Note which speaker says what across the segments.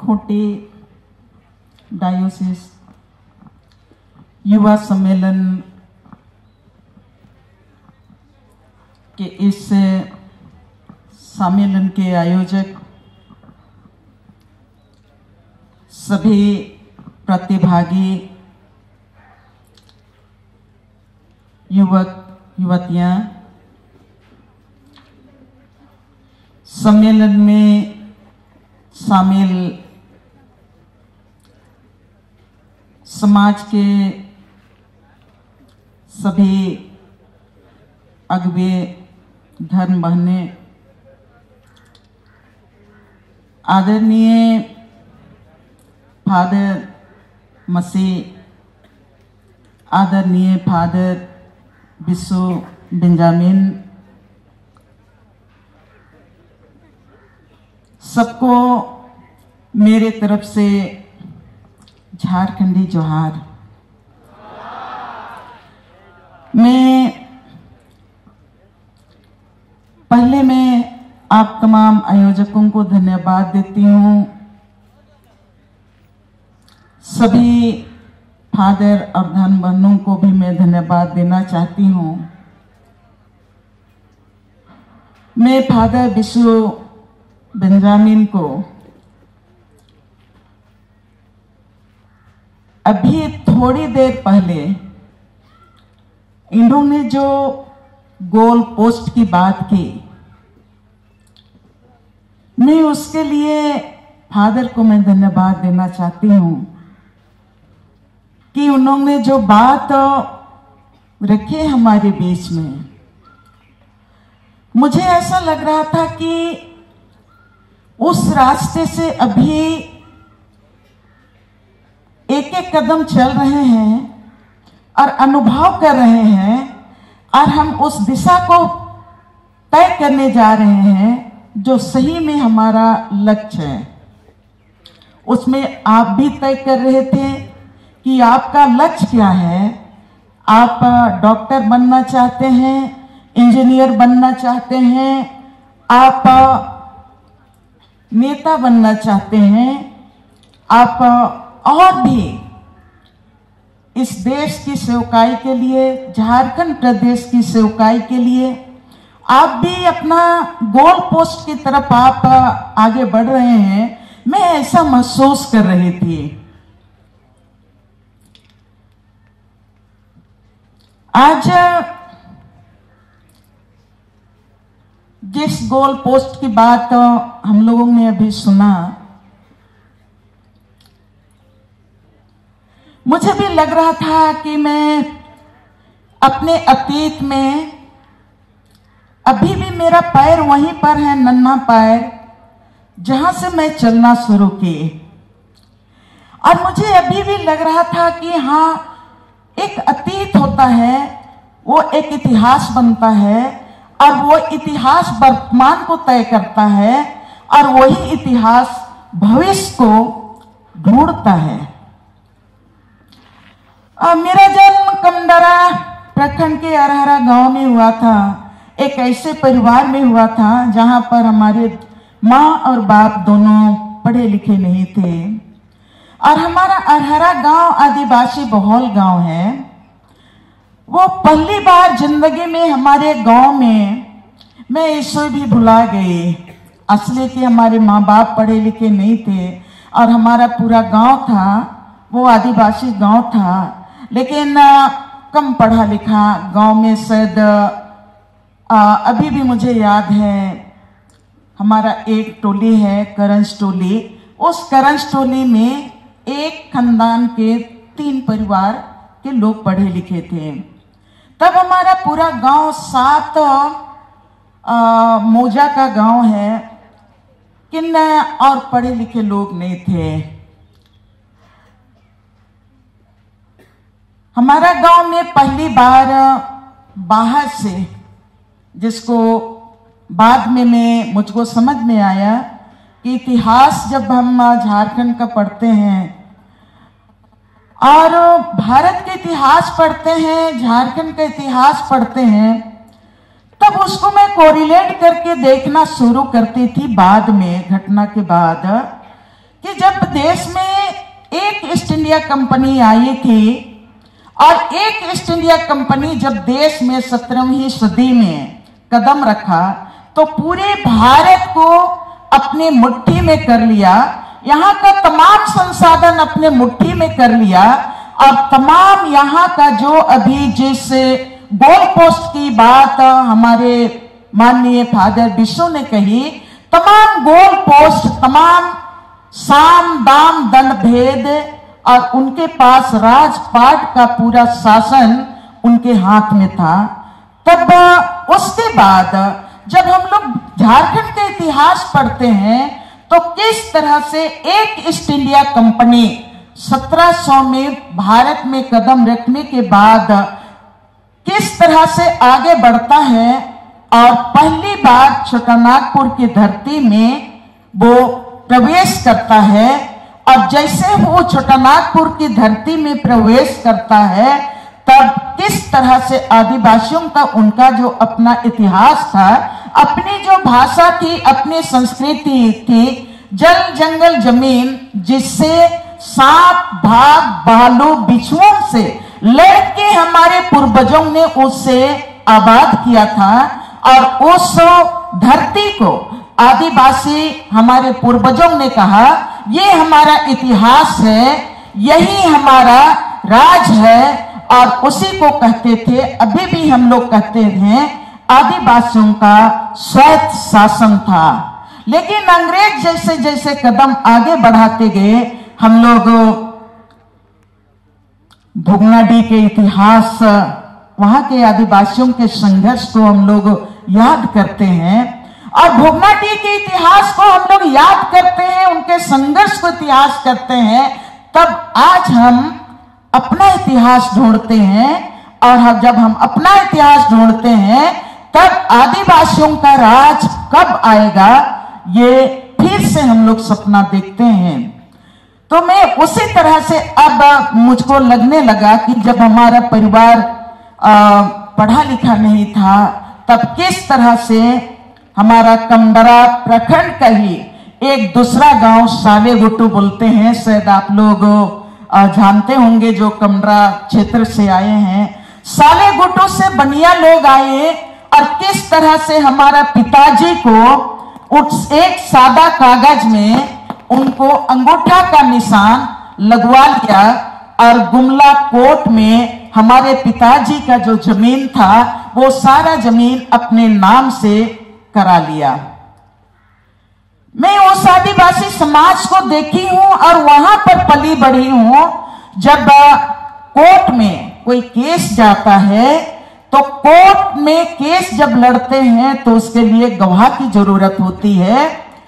Speaker 1: खोटी डायोसिस युवा सम्मेलन के इस सम्मेलन के आयोजक, सभी प्रतिभागी, युवक युवतियां, सम्मेलन में शामिल समाज के सभी अगुवे, धर्म बहने, आदरणीय फादर मसीह, आदरणीय फादर बिशु बेंजामिन, सबको मेरे तरफ से झारखंडी जोहार। मैं आप तमाम आयोजकों को धन्यवाद देती हूँ। सभी फादर और धन बहनों को भी मैं धन्यवाद देना चाहती हूँ। मैं फादर बिशु बेंजामिन को अभी थोड़ी देर पहले इन्होंने जो गोल पोस्ट की बात की, मैं उसके लिए फादर को मैं धन्यवाद देना चाहती हूँ कि उन्होंने जो बात रखी हमारे बीच में, मुझे ऐसा लग रहा था कि उस रास्ते से अभी एक एक कदम चल रहे हैं और अनुभव कर रहे हैं और हम उस दिशा को तय करने जा रहे हैं जो सही में हमारा लक्ष्य है। उसमें आप भी तय कर रहे थे कि आपका लक्ष्य क्या है। आप डॉक्टर बनना चाहते हैं, इंजीनियर बनना चाहते हैं, आप नेता बनना चाहते हैं, आप और भी इस देश की सेवकाई के लिए, झारखंड प्रदेश की सेवकाई के लिए आप भी अपना गोल पोस्ट की तरफ आप आगे बढ़ रहे हैं। मैं ऐसा महसूस कर रही थी। आज जिस गोल पोस्ट की बात हम लोगों ने अभी सुना, मुझे भी लग रहा था कि मैं अपने अतीत में, अभी भी मेरा पैर वहीं पर है, नन्हा पैर, जहां से मैं चलना शुरू की। और मुझे अभी भी लग रहा था कि हाँ, एक अतीत होता है, वो एक इतिहास बनता है और वो इतिहास वर्तमान को तय करता है और वही इतिहास भविष्य को ढूंढता है। मेरा जन्म कमडरा प्रखंड के अरहरा गांव में हुआ था। एक ऐसे परिवार में हुआ था जहां पर हमारे माँ और बाप दोनों पढ़े लिखे नहीं थे और हमारा अरहरा गांव आदिवासी बहुल गांव है। वो पहली बार जिंदगी में हमारे गांव में मैं ईश्वर भी भुला गई। असली कि हमारे माँ बाप पढ़े लिखे नहीं थे और हमारा पूरा गांव था वो आदिवासी गांव था, लेकिन कम पढ़ा लिखा गांव में। शायद अभी भी मुझे याद है, हमारा एक टोली है करंज टोली, उस करंज टोली में एक खानदान के 3 परिवार के लोग पढ़े लिखे थे। तब हमारा पूरा गांव 7 मौजा का गांव है, किन और पढ़े लिखे लोग नहीं थे। हमारा गांव में पहली बार बाहर से, जिसको बाद में मुझको समझ में आया कि इतिहास जब हम झारखंड का पढ़ते हैं और भारत के इतिहास पढ़ते हैं, झारखंड का इतिहास पढ़ते हैं, तब उसको मैं कोरिलेट करके देखना शुरू करती थी बाद में, घटना के बाद, कि जब देश में एक ईस्ट इंडिया कंपनी आई थी और एक ईस्ट इंडिया कंपनी जब देश में 17वीं सदी में कदम रखा तो पूरे भारत को अपनी मुट्ठी में कर लिया, यहाँ का तमाम संसाधन अपने मुट्ठी में कर लिया और तमाम यहाँ का जो अभी जिस गोल पोस्ट की बात हमारे माननीय फादर बिशु ने कही, तमाम गोल पोस्ट, तमाम साम दाम दंड भेद और उनके पास राजपाट का पूरा शासन उनके हाथ में था। तब उसके बाद जब हम लोग झारखंड के इतिहास पढ़ते हैं तो किस तरह से एक ईस्ट इंडिया कंपनी 1700 में भारत में कदम रखने के बाद किस तरह से आगे बढ़ता है और पहली बार छोटानागपुर की धरती में वो प्रवेश करता है। और जैसे वो छोटानागपुर की धरती में प्रवेश करता है तब किस तरह से आदिवासियों का उनका जो अपना इतिहास था, अपनी जो भाषा थी, अपनी संस्कृति थी, जल जंगल जमीन जिससे सांप भाग भालू बिच्छुओं से लड़के हमारे पूर्वजों ने उससे आबाद किया था और उस धरती को आदिवासी हमारे पूर्वजों ने कहा ये हमारा इतिहास है, यही हमारा राज है और उसी को कहते थे, अभी भी हम लोग कहते हैं आदिवासियों का स्वैत शासन था। लेकिन अंग्रेज जैसे जैसे कदम आगे बढ़ाते गए, हम लोग भोगनाडीह के इतिहास, वहां के आदिवासियों के संघर्ष को हम लोग याद करते हैं और भोगनाडीह के इतिहास को हम लोग याद करते हैं, उनके संघर्ष को इतिहास करते हैं। तब आज हम अपना इतिहास ढूंढते हैं और जब हम अपना इतिहास ढूंढते हैं तब आदिवासियों का राज कब आएगा ये फिर से हम लोग सपना देखते हैं। तो मैं उसी तरह से अब मुझको लगने लगा कि जब हमारा परिवार पढ़ा लिखा नहीं था तब किस तरह से हमारा कमदरा प्रखंड का ही एक दूसरा गांव सालेगुट्टू बोलते हैं, शायद आप लोग जानते होंगे जो कमदरा क्षेत्र से आए हैं। सालेगुट्टू से बनिया लोग आए और किस तरह से हमारा पिताजी को उस एक सादा कागज में उनको अंगूठा का निशान लगवा लिया और गुमला कोर्ट में हमारे पिताजी का जो जमीन था वो सारा जमीन अपने नाम से करा लिया। मैं उस आदिवासी समाज को देखी हूं और वहां पर पली बढ़ी हूं। जब कोर्ट में कोई केस जाता है तो कोर्ट में केस जब लड़ते हैं तो उसके लिए गवाह की जरूरत होती है।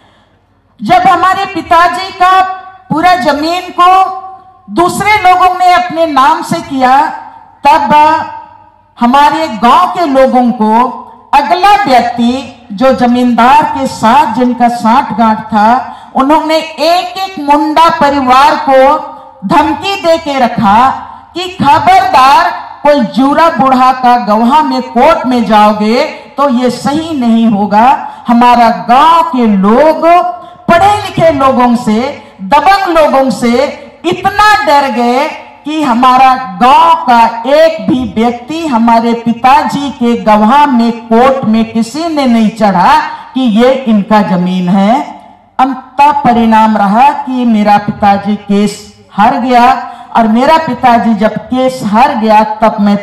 Speaker 1: जब हमारे पिताजी का पूरा जमीन को दूसरे लोगों ने अपने नाम से किया तब हमारे गांव के लोगों को अगला व्यक्ति जो जमींदार के साथ जिनका साठगांठ था, उन्होंने एक एक मुंडा परिवार को धमकी दे के रखा कि खबरदार कोई जूरा बूढ़ा का गवाह में कोर्ट में जाओगे तो ये सही नहीं होगा। हमारा गांव के लोग पढ़े लिखे लोगों से, दबंग लोगों से इतना डर गए कि हमारा गांव का एक भी व्यक्ति हमारे पिताजी के गवाह में कोर्ट में किसी ने नहीं चढ़ा कि ये इनका जमीन है। अंत परिणाम रहा कि मेरा पिताजी केस हार गया और मेरा पिताजी जब केस हार गया तब मैं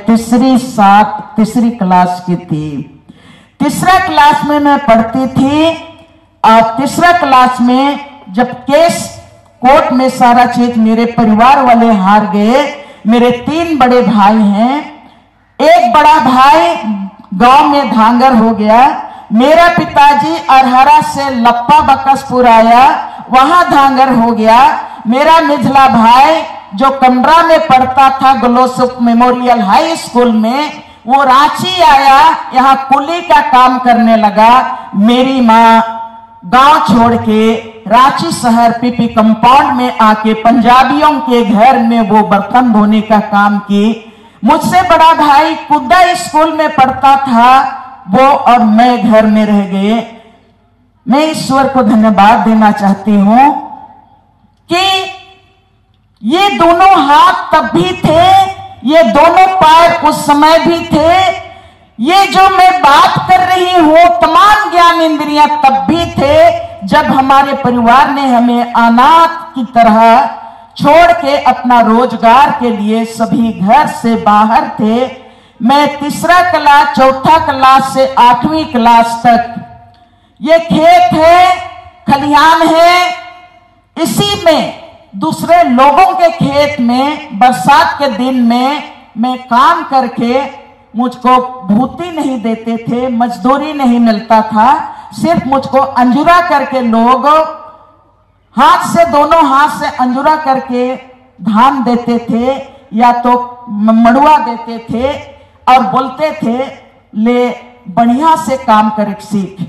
Speaker 1: तीसरी क्लास की थी। तीसरा क्लास में मैं पढ़ती थी और तीसरा क्लास में जब केस कोर्ट में सारा चीज मेरे परिवार वाले हार गए। मेरे 3 बड़े भाई हैं, एक बड़ा भाई गांव में धांगर हो गया। मेरा पिताजी अरहरा से लप्पा बकसपुर आया, वहां धांगर हो गया। मेरा निझला भाई जो कमरा में पढ़ता था ग्लोसुक मेमोरियल हाई स्कूल में, वो रांची आया, यहाँ कुली का काम करने लगा। मेरी माँ गांव छोड़ के रांची शहर पीपी कंपाउंड में आके पंजाबियों के घर में वो बर्तन धोने का काम की। मुझसे बड़ा भाई कुद्दा स्कूल में पढ़ता था, वो और मैं घर में रह गए। मैं ईश्वर को धन्यवाद देना चाहती हूँ कि ये दोनों हाथ तब भी थे, ये दोनों पैर उस समय भी थे, ये जो मैं बात कर रही हूं तमाम ज्ञान इंद्रियां तब भी थे जब हमारे परिवार ने हमें अनाथ की तरह छोड़ के अपना रोजगार के लिए सभी घर से बाहर थे। मैं तीसरा क्लास, चौथा क्लास से 8वीं क्लास तक, ये खेत है, खलिहान है, इसी में दूसरे लोगों के खेत में बरसात के दिन में मैं काम करके, मुझको भूती नहीं देते थे, मजदूरी नहीं मिलता था, सिर्फ मुझको अंजुरा करके लोग हाथ से, दोनों हाथ से अंजुरा करके धान देते थे या तो मड़ुआ देते थे और बोलते थे ले बढ़िया से काम कर सीख।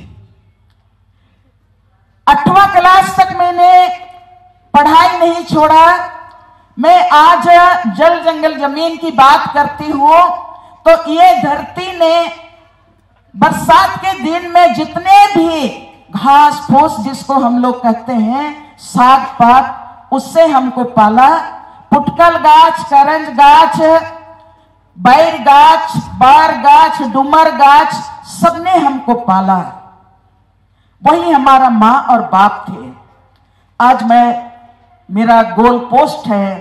Speaker 1: 8वां क्लास तक मैंने पढ़ाई नहीं छोड़ा। मैं आज जल जंगल जमीन की बात करती हूं तो ये धरती ने बरसात के दिन में जितने भी घास फूस जिसको हम लोग कहते हैं, साग पात, उससे हमको पाला। पुटकल गाछ, करंज गाछ, बैर गाछ, बार गाछ, डुमर गाछ, सबने हमको पाला। वही हमारा माँ और बाप थे। आज मेरा गोल पोस्ट है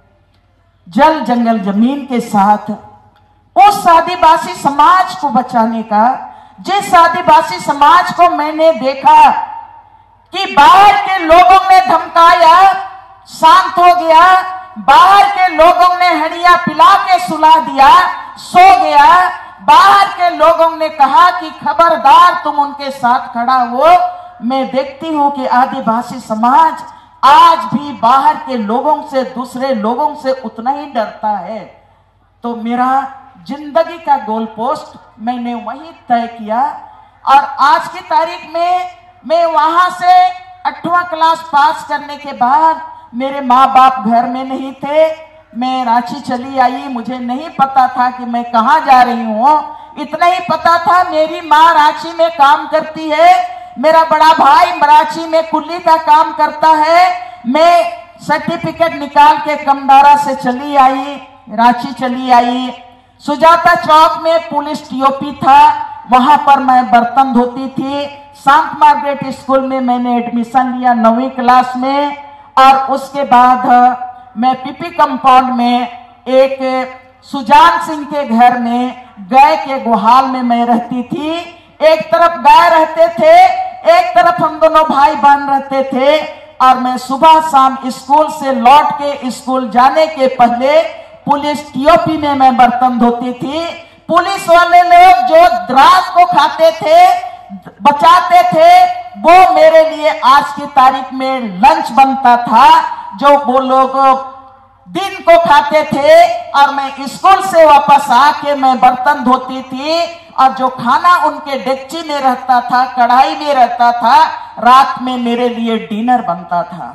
Speaker 1: जल जंगल जमीन के साथ उस आदिवासी समाज को बचाने का, जिस आदिवासी समाज को मैंने देखा कि बाहर के लोगों ने धमकाया, शांत हो गया, बाहर के लोगों ने हड़िया पिला के सुला दिया, सो गया, बाहर के लोगों ने कहा कि खबरदार तुम उनके साथ खड़ा हो। मैं देखती हूं कि आदिवासी समाज आज भी बाहर के लोगों से, दूसरे लोगों से उतना ही डरता है। तो मेरा जिंदगी का गोल पोस्ट मैंने वही तय किया और आज की तारीख में मैं वहां से 8वां क्लास पास करने के बाद मेरे माँ बाप घर में नहीं थे। मैं रांची चली आई, मुझे नहीं पता था कि मैं कहाँ जा रही हूँ। इतना ही पता था मेरी माँ रांची में काम करती है, मेरा बड़ा भाई रांची में कुल्ली का काम करता है। मैं सर्टिफिकेट निकाल के कमदारा से चली आई, रांची चली आई। सुजाता चौक में पुलिस टीओपी था, वहां पर मैं बर्तन धोती थी। सांत मार्गरेट स्कूल में मैंने एडमिशन लिया 9वीं क्लास में और उसके बाद मैं पीपी कंपाउंड में एक सुजान सिंह के घर में गाय के गुहाल में मैं रहती थी। एक तरफ गाय रहते थे, एक तरफ हम दोनों भाई बहन रहते थे और मैं सुबह शाम स्कूल से लौट के स्कूल जाने के पहले पुलिस टीओपी में मैं बर्तन धोती थी। पुलिस वाले लोग जो रात को खाते थे, बचाते थे, वो मेरे लिए आज की तारीख में लंच बनता था, जो वो लोग दिन को खाते थे और मैं स्कूल से वापस आके मैं बर्तन धोती थी और जो खाना उनके डेगची में रहता था, कढ़ाई में रहता था, रात में मेरे लिए डिनर बनता था।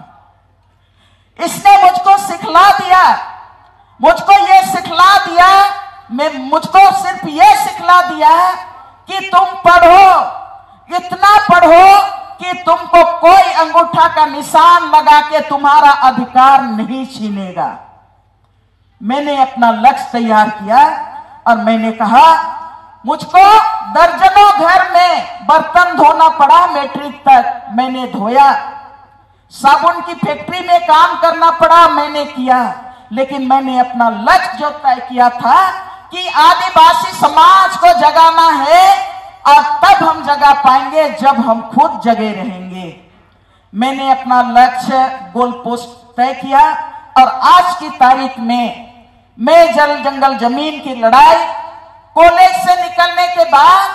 Speaker 1: इसने मुझको सिखला दिया, मुझको ये सिखला दिया, मुझको सिर्फ ये सिखला दिया कि तुम पढ़ो, इतना पढ़ो कि तुमको कोई अंगूठा का निशान लगा के तुम्हारा अधिकार नहीं छीनेगा। मैंने अपना लक्ष्य तैयार किया और मैंने कहा मुझको दर्जनों घर में बर्तन धोना पड़ा, मैट्रिक तक मैंने धोया। साबुन की फैक्ट्री में काम करना पड़ा, मैंने किया। लेकिन मैंने अपना लक्ष्य जो तय किया था कि आदिवासी समाज को जगाना है और तब हम जगा पाएंगे जब हम खुद जगे रहेंगे। मैंने अपना लक्ष्य गोल पोस्ट तय किया और आज की तारीख में मैं जल जंगल जमीन की लड़ाई कॉलेज से निकलने के बाद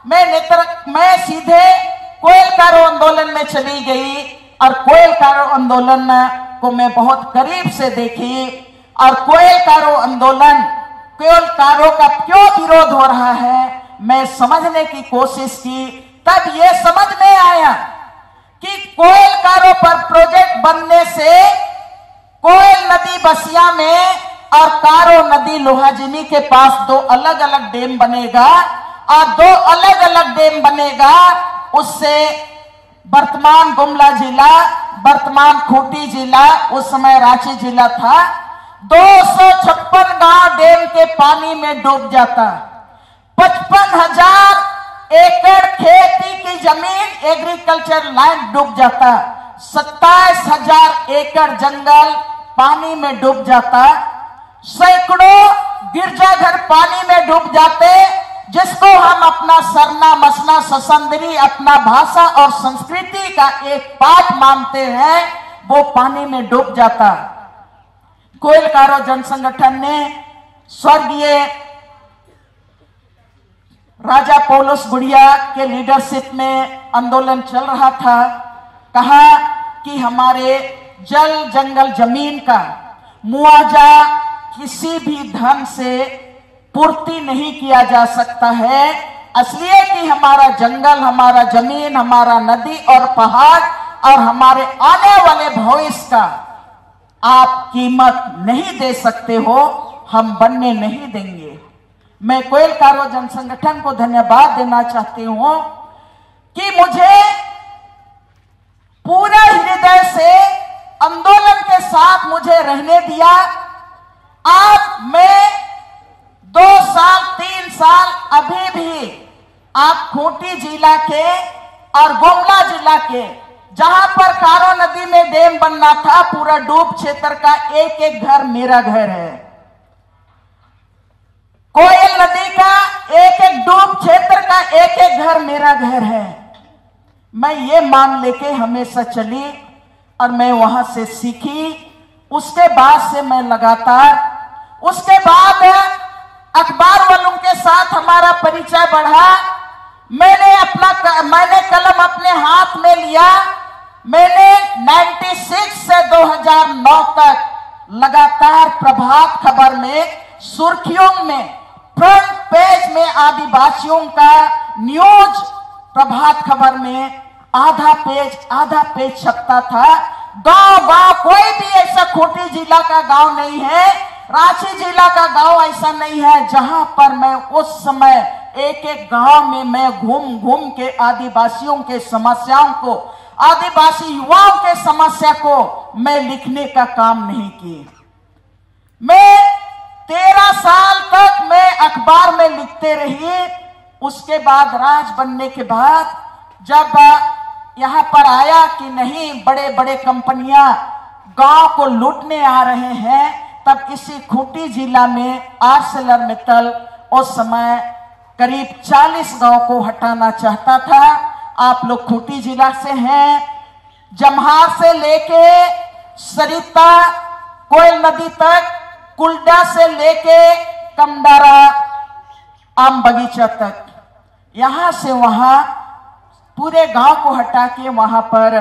Speaker 1: मैं सीधे कोयल कारो आंदोलन में चली गई और कोयल कारो आंदोलन को मैं बहुत करीब से देखी और कोयल कारो का क्यों विरोध हो रहा है मैं समझने की कोशिश की। तब ये समझ में आया कि कोयल कारो पर प्रोजेक्ट बनने से कोयल नदी बसिया में और कारो नदी लोहाजिनी के पास 2 अलग अलग डैम बनेगा और 2 अलग अलग डैम बनेगा, उससे वर्तमान गुमला जिला, वर्तमान खूंटी जिला, उस समय रांची जिला था। 256 गांव डैम के पानी में डूब जाता। 55,000 एकड़ खेती की जमीन, एग्रीकल्चर लैंड डूब जाता। 27,000 एकड़ जंगल पानी में डूब जाता। सैकड़ों गिरजाघर पानी में डूब जाते, जिसको हम अपना सरना मसना ससंदरी, अपना भाषा और संस्कृति का एक पार्ट मानते हैं, वो पानी में डूब जाता। कोयलकारो जन संगठन ने स्वर्गीय राजा पौलुस बुढ़िया के लीडरशिप में आंदोलन चल रहा था। कहा कि हमारे जल जंगल जमीन का मुआवजा किसी भी धन से पूर्ति नहीं किया जा सकता है, इसलिए कि हमारा जंगल, हमारा जमीन, हमारा नदी और पहाड़ और हमारे आने वाले भविष्य का आप कीमत नहीं दे सकते हो, हम बनने नहीं देंगे। मैं कोयलकारो जन संगठन को धन्यवाद देना चाहती हूं कि मुझे पूरा हृदय से आंदोलन के साथ मुझे रहने दिया। आज मैं 2 साल 3 साल अभी भी आप खूंटी जिला के और गुमला जिला के, जहां पर कारो नदी में डैम बनना था, पूरा डूब क्षेत्र का एक एक घर मेरा घर है। कोयल नदी का एक एक डूब क्षेत्र का एक एक घर मेरा घर है। मैं ये मान लेके हमेशा चली और मैं वहां से सीखी। उसके बाद से मैं लगातार, उसके बाद अखबार वालों के साथ हमारा परिचय बढ़ा। मैंने कलम अपने हाथ में लिया। मैंने 96 से 2009 तक लगातार प्रभात खबर में सुर्खियों में, फ्रंट पेज में आदिवासियों का न्यूज प्रभात खबर में आधा पेज छपता था। गांव कोई भी ऐसा खूंटी जिला का गांव नहीं है, रांची जिला का गांव ऐसा नहीं है जहां पर मैं उस समय एक एक गांव में मैं घूम घूम के आदिवासियों के समस्याओं को, आदिवासी युवाओं के समस्या को मैं लिखने का काम नहीं की। मैं 13 साल तक मैं अखबार में लिखते रही। उसके बाद राज बनने के बाद जब यहां पर आया कि नहीं, बड़े बड़े कंपनियां गांव को लूटने आ रहे हैं, तब इसी खूंटी जिला में आर्सेलरमित्तल उस समय करीब 40 गांव को हटाना चाहता था। आप लोग खूंटी जिला से हैं, जमहार से लेके सरिता कोयल नदी तक, कुलडा से लेके कमदारा आम बगीचा तक, यहां से वहां पूरे गांव को हटा के वहां पर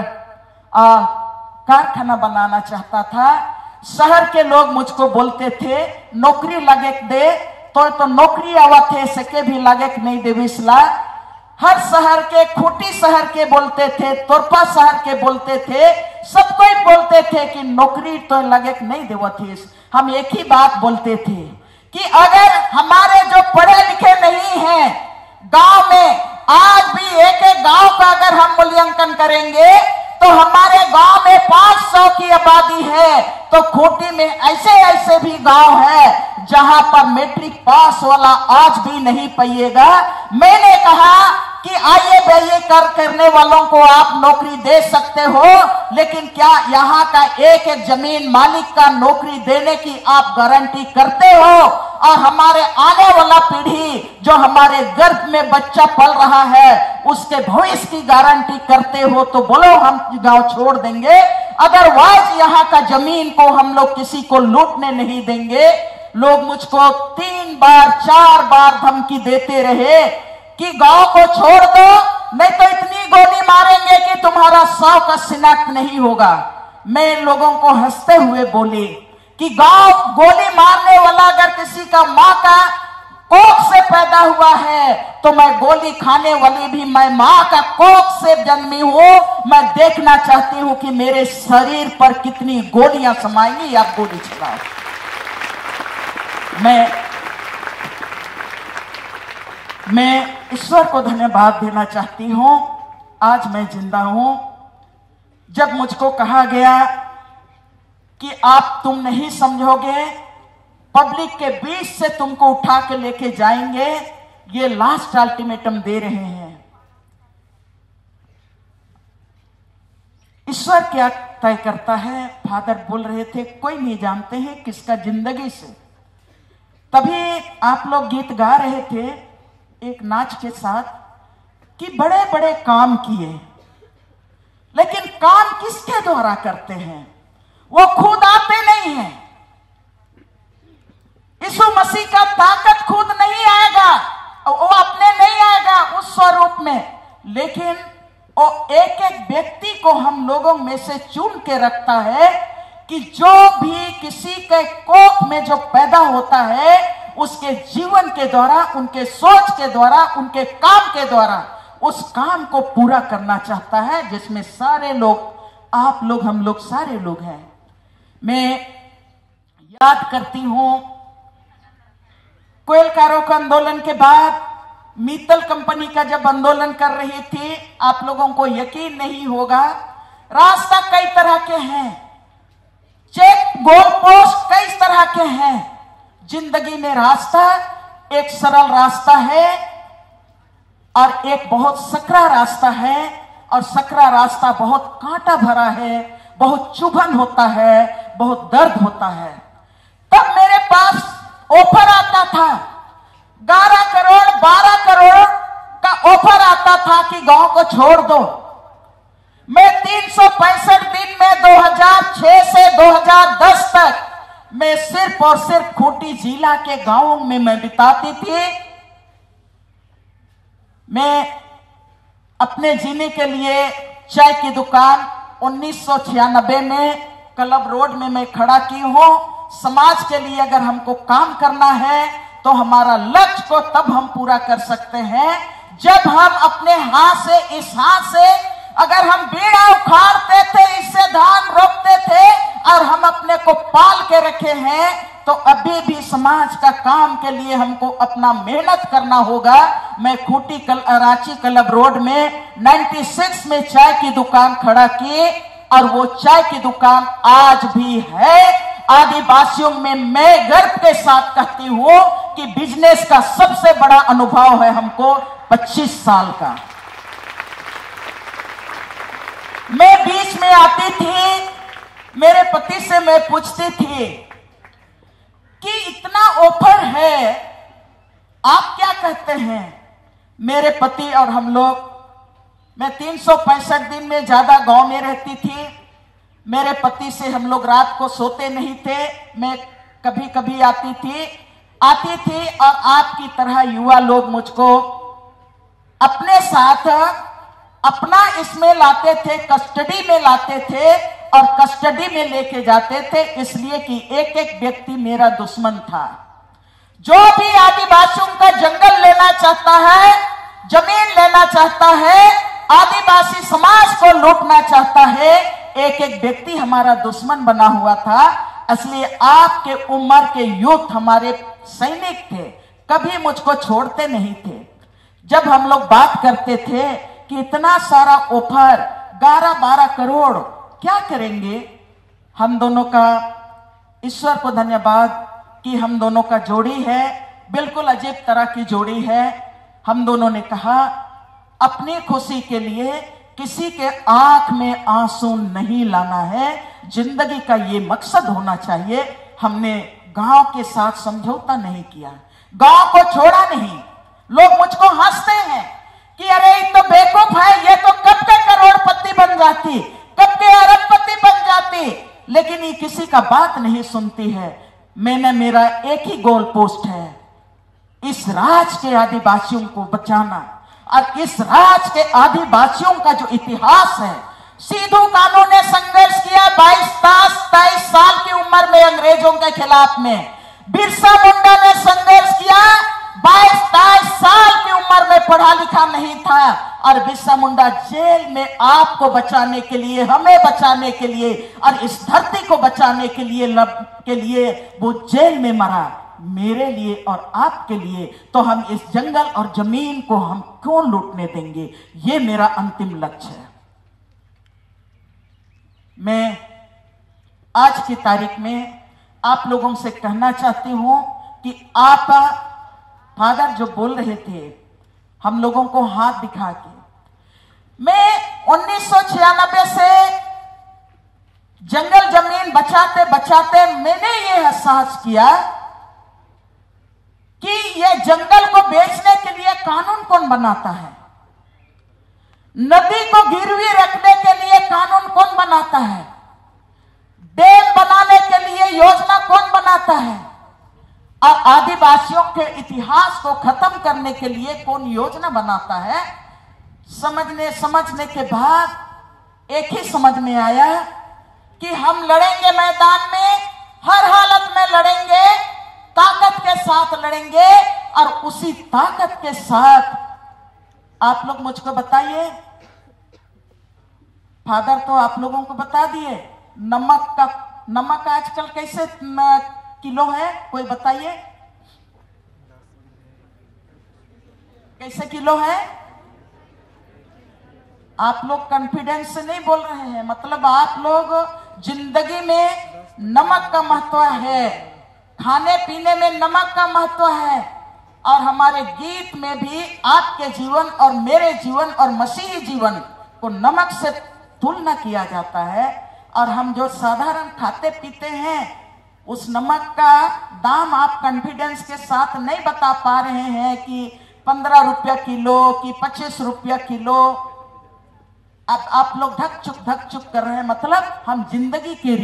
Speaker 1: कारखाना बनाना चाहता था। शहर के लोग मुझको बोलते थे नौकरी लगे दे, तो नौकरी आवा थे सके भी लगे नहीं दे विसला। हर शहर के, खूंटी शहर के बोलते थे, तोरपा शहर के बोलते थे, सब कोई बोलते थे कि नौकरी तो लगे नहीं देव थे। हम एक ही बात बोलते थे कि अगर हमारे जो पढ़े लिखे नहीं हैं गांव में, आज भी एक एक गांव का अगर हम मूल्यांकन करेंगे तो हमारे गांव में 500 की आबादी है, तो खूंटी में ऐसे ऐसे भी गांव है जहां पर मैट्रिक पास वाला आज भी नहीं पाइएगा। मैंने कहा कि आइए भैया करने वालों को आप नौकरी दे सकते हो, लेकिन क्या यहाँ का एक एक जमीन मालिक का नौकरी देने की आप गारंटी करते हो? और हमारे आने वाला पीढ़ी जो हमारे गर्भ में बच्चा पल रहा है उसके भविष्य की गारंटी करते हो तो बोलो हम गांव छोड़ देंगे। अदरवाइज यहाँ का जमीन को हम लोग किसी को लूटने नहीं देंगे। लोग मुझको 3 बार 4 बार धमकी देते रहे कि गांव को छोड़ दो, नहीं तो इतनी गोली मारेंगे कि तुम्हारा 100 का शिनाख्त नहीं होगा। मैं लोगों को हंसते हुए बोली कि गांव गोली मारने वाला अगर किसी का मां का कोख से पैदा हुआ है तो मैं गोली खाने वाली भी मैं मां का कोख से जन्मी हूं। मैं देखना चाहती हूं कि मेरे शरीर पर कितनी गोलियां समाएंगी, आप गोली चलाओ। मैं ईश्वर को धन्यवाद देना चाहती हूं आज मैं जिंदा हूं। जब मुझको कहा गया कि आप तुम नहीं समझोगे, पब्लिक के बीच से तुमको उठा के लेके जाएंगे, ये लास्ट अल्टीमेटम दे रहे हैं। ईश्वर क्या तय करता है, फादर बोल रहे थे, कोई नहीं जानते हैं किसका जिंदगी से। तभी आप लोग गीत गा रहे थे एक नाच के साथ कि बड़े बड़े काम किए, लेकिन काम किसके द्वारा करते हैं? वो खुद आते नहीं हैं। यीशु मसीह का ताकत खुद नहीं आएगा, वो अपने नहीं आएगा उस स्वरूप में, लेकिन वो एक एक व्यक्ति को हम लोगों में से चुन के रखता है कि जो भी किसी के कोख में जो पैदा होता है, उसके जीवन के द्वारा, उनके सोच के द्वारा, उनके काम के द्वारा उस काम को पूरा करना चाहता है, जिसमें सारे लोग, आप लोग, हम लोग, सारे लोग हैं। मैं याद करती हूं कोयलकारों का आंदोलन के बाद मित्तल कंपनी का जब आंदोलन कर रही थी, आप लोगों को यकीन नहीं होगा, रास्ता कई तरह के हैं, चेक गोल पोस्ट कई तरह के हैं। जिंदगी में रास्ता एक सरल रास्ता है और एक बहुत सकरा रास्ता है, और सकरा रास्ता बहुत कांटा भरा है, बहुत चुभन होता है, बहुत दर्द होता है। तब मेरे पास ऑफर आता था, 11 करोड़ 12 करोड़ का ऑफर आता था कि गांव को छोड़ दो। मैं 365 दिन में 2006 से 2010 तक मैं सिर्फ और सिर्फ खूंटी जिला के गांवों में मैं बिताती थी। मैं अपने जीने के लिए चाय की दुकान 1996 में क्लब रोड में मैं खड़ा की हूं। समाज के लिए अगर हमको काम करना है तो हमारा लक्ष्य को तब हम पूरा कर सकते हैं जब हम अपने हाथ से, इस हाथ से अगर हम बीड़ा उखाड़ते थे, इससे धान रोपते थे और हम अपने को पाल के रखे हैं, तो अभी भी समाज का काम के लिए हमको अपना मेहनत करना होगा। मैं खूंटी रांची क्लब रोड में 96 में चाय की दुकान खड़ा की, और वो चाय की दुकान आज भी है। आदिवासियों में मैं गर्व के साथ कहती हूं कि बिजनेस का सबसे बड़ा अनुभव है हमको 25 साल का। मैं बीच में आती थी, मेरे पति से मैं पूछती थी कि इतना ऑफर है, आप क्या कहते हैं? मेरे पति और हम लोग, मैं 365 दिन में ज्यादा गांव में रहती थी। मेरे पति से हम लोग रात को सोते नहीं थे। मैं कभी कभी आती थी और आपकी तरह युवा लोग मुझको अपने साथ अपना इसमें लाते थे, कस्टडी में लाते थे और कस्टडी में लेके जाते थे, इसलिए कि एक एक व्यक्ति मेरा दुश्मन था। जो भी आदिवासियों का जंगल लेना चाहता है, जमीन लेना चाहता है, आदिवासी समाज को लूटना चाहता है, एक एक व्यक्ति हमारा दुश्मन बना हुआ था। इसलिए आपके उम्र के यूथ हमारे सैनिक थे, कभी मुझको छोड़ते नहीं थे। जब हम लोग बात करते थे कि इतना सारा ऑफर 11-12 करोड़ क्या करेंगे, हम दोनों का ईश्वर को धन्यवाद कि हम दोनों का जोड़ी है, बिल्कुल अजीब तरह की जोड़ी है। हम दोनों ने कहा अपनी खुशी के लिए किसी के आंख में आंसू नहीं लाना है, जिंदगी का ये मकसद होना चाहिए। हमने गांव के साथ समझौता नहीं किया, गांव को छोड़ा नहीं। लोग मुझको हंसते हैं कि अरे ये तो बेवकूफ है, ये तो कब के करोड़पति बन जाती, कब के अरबपति बन जाती, लेकिन ये किसी का बात नहीं सुनती है। मेरा एक ही गोल पोस्ट है, इस राज के आदिवासियों को बचाना। और इस राज के आदिवासियों का जो इतिहास है, सिद्धू कान्हू ने संघर्ष किया 22-23 साल की उम्र में अंग्रेजों के खिलाफ में। बिरसा मुंडा ने संघर्ष किया 22-23 साल की उम्र में, पढ़ा लिखा नहीं था, और बिरसा मुंडा जेल में आपको बचाने के लिए, हमें बचाने के लिए और इस धरती को बचाने के लिए वो जेल में मरा। मेरे लिए और आपके लिए, तो हम इस जंगल और जमीन को हम क्यों लूटने देंगे? ये मेरा अंतिम लक्ष्य है। मैं आज की तारीख में आप लोगों से कहना चाहती हूं कि आप फादर जो बोल रहे थे हम लोगों को हाथ दिखा के, मैं 1996 से जंगल जमीन बचाते बचाते मैंने ये एहसास किया कि ये जंगल को बेचने के लिए कानून कौन बनाता है, नदी को गिरवी रखने के लिए कानून कौन बनाता है, डैम बनाने के लिए योजना कौन बनाता है, और आदिवासियों के इतिहास को खत्म करने के लिए कौन योजना बनाता है। समझने के बाद एक ही समझ में आया कि हम लड़ेंगे मैदान में, हर हालत में लड़ेंगे, ताकत के साथ लड़ेंगे। और उसी ताकत के साथ आप लोग मुझको बताइए, फादर तो आप लोगों को बता दिए, नमक आजकल कैसे किलो है, कोई बताइए कैसे किलो है? आप लोग कॉन्फिडेंस से नहीं बोल रहे हैं, मतलब आप लोग जिंदगी में नमक का महत्व है, खाने पीने में नमक का महत्व है। और हमारे गीत में भी आपके जीवन और मेरे जीवन और मसीही जीवन को नमक से तुलना किया जाता है। और हम जो साधारण खाते पीते हैं उस नमक का दाम आप कॉन्फिडेंस के साथ नहीं बता पा रहे हैं कि 15 रुपया किलो कि 25 रुपया किलो। अब आप लोग धक चुक कर रहे हैं, मतलब हम जिंदगी की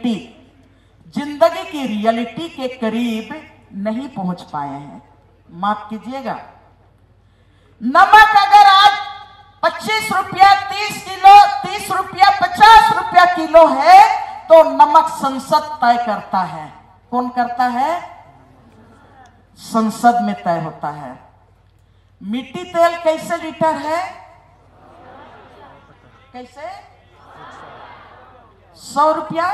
Speaker 1: रियलिटी के करीब नहीं पहुंच पाए हैं। माफ कीजिएगा, नमक अगर आज 25 रुपया 30 किलो, 30 रुपया 50 रुपया किलो है तो नमक संसद तय करता है। कौन करता है? संसद में तय होता है। मिट्टी तेल कैसे लीटर है? कैसे? 100 रुपया